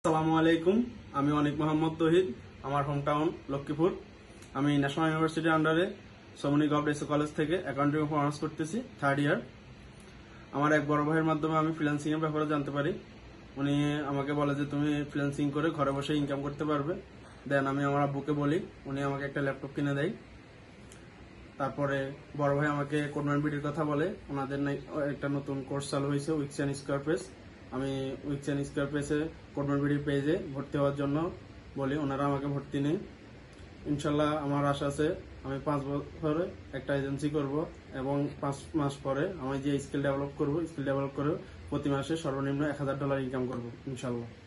আসসালামু আলাইকুম। আমি অনিক মোহাম্মদ তহিদ। আমার হোম টাউন লক্ষ্মীপুর। আমি ন্যাশনাল ইউনিভার্সিটির আন্ডারে সমনি গভর্নমেন্ট কলেজ থেকে অ্যাকাউন্টিং অনার্স করতেছি, 3rd ইয়ার। আমার এক বড় ভাইয়ের মাধ্যমে আমি ফ্রিল্যান্সিং এর ব্যাপারে জানতে পারি। উনি আমাকে বলে যে তুমি ফ্রিল্যান্সিং করে ঘরে বসে ইনকাম করতে পারবে। দেন আমি আমার আব্বুকে বলি, উনি আমাকে একটা ল্যাপটপ কিনে দেয়। তারপরে বড় ভাই আমাকে কোডম্যান বিডির কথা বলে, ওনাদের একটা নতুন কোর্স চালু হয়েছে উইক্স অ্যান্ড স্কোয়ার পেজ। আমি উইক্স অ্যান্ড স্কোয়ার পেজে কোডম্যান বিডির পেজে ভর্তি হওয়ার জন্য বলি, ওনারা আমাকে ভর্তি নেই। ইনশাল্লাহ আমার আশা আছে আমি 5 বছরে একটা এজেন্সি করব এবং 5 মাস পরে আমি যে স্কিল ডেভেলপ করে প্রতি মাসে সর্বনিম্ন $1000 ইনকাম করব ইনশাল্লাহ।